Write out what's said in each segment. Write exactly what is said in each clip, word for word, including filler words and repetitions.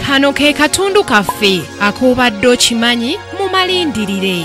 Kano ke katundu kaffe akobadde okimanyi mu malindirire.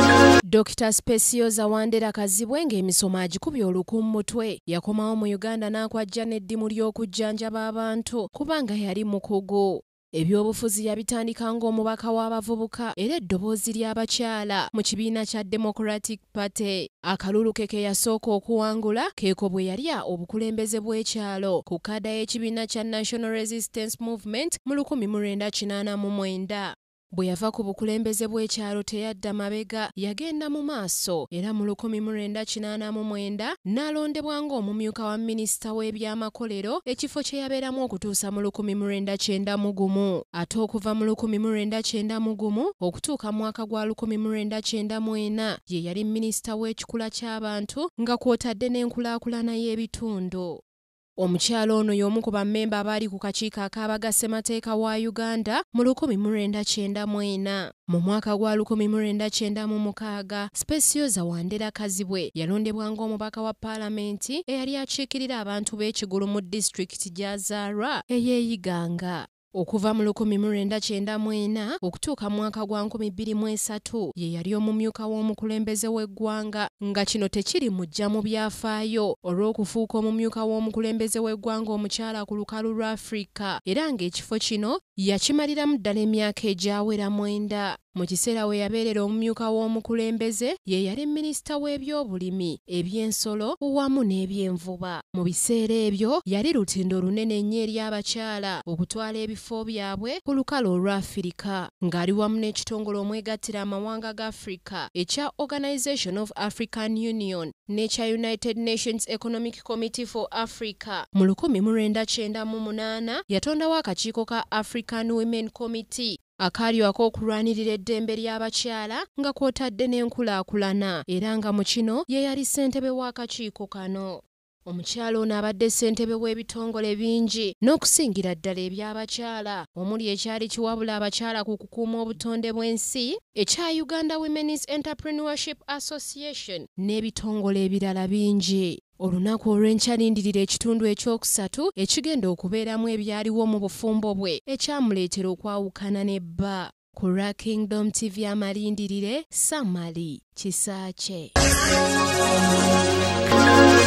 Dokita Specioza Wandera Kazibwe ng'emisomo agikubye oluku mu mutwe yakomawo mu Uganda n'akwajja n'eddimu ly'okujjanjaba abantu kubanga yali mukugu. Ebyobufuzi yabitandika ng'omubaka w'abavubuka era eddoboozi ly'abakyala mu kibiina kya Democratic Party. Akalulu ke ke yasooka okuwangula keeko bwe yalya obukulembeze bw'ekyalo ku kadda y'ekibiina kya National Resistance Movement mu lukumi mu lwenda kinaana mu mwenda. Bwe yava ku bukulembeze bw'ekyalo teyadda mabega, yagenda mu maaso era mu lukumi mu lwenda kinaana mu mwenda n'alondebwa ng'omumyuka wa minisita w'ebyamakolero, ekifo kye yabeeramu okutuusa mu lukumi mu lwenda kyenda mu gumu. Ate okuva mu lukumi mu lwenda kyenda mu gumu okutuuka mu mwaka gwa lukumi mu lwenda kyenda mu ena ye yali minisita w'ekikula ky'abantu nga kw'otadde n'enkulaakulana y'ebitundu. Omukyalo ono y'omu ku bammemba abaali ku kakiiko ak'abagasemateeka wa Uganda mu lukumi mu lwenda kyenda mu ena. Mu mwaka gwa lukumi mu lwenda kyenda mu mukaaga, Specioza Wandera Kazibwe yalondebwa ng'omubaka wa paalamenti eyali akiikirira abantu b'ekigulu mu disitulikiti gya Zaarwa eyeeyiganga. Okuva mu lukumi mu lwenda kyenda mu ena okutuuka mu mwaka gwa nkumi bbiri mu esatu ye yali omumyuka w'omukulembeze w'eggwanga, nga kino tekiri mujja mu byafaayo olw'okufuuka omumyuka w'omukulembeze w'eggwanga omukyala ku lukalu lwa Afrika, era ng'ekifo kino yakimaliramu ddala emyaka egyawera mwenda. Mu kiseera we yabeerera omumyuka w'omukulembeze ye yali minisita w'ebyobulimi, eby'ensolo wamu n'ebyenvuba. Mu biseera ebyo yali lutindo lunene nnyo eri abakyala okutwala ebifo byabwe ku lukalu olwa Afirika, ng'ali wamu n'ekitongole omwegattira amawanga ga Afrika ekya Organization of African Union n'ekya United Nations Economic Committee for Africa. Mu lukumi mu lwenda kyenda mu munaana yatondawo akakiiko ka African Women Committee akaali ak'okulwanirira eddembe ly'abakyala nga kw'otadde n'enkulaakulana, era nga mu kino ye yali ssentebe w'akakiiko kano. Omukyala ono abadde ssentebe w'ebitongole bingi n'okusingira ddala eby'abakyala, omuli ekyali kiwabula abakyala ku kukuuma obutonde bw'ensi ekya Uganda Women's Entrepreneurship Association n'ebitongole ebirala bingi. Olunaku olw'enkyalindirira ekitundu ekyokusatu ekigenda okubeeramu ebyaliwo mu bufumbo bwe ekyamuleetera okwawukana n'ebba. Ku Ra Kingdom T V amalindirire, Samali Kisaache.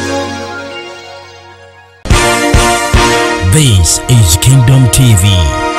This is Kingdom T V.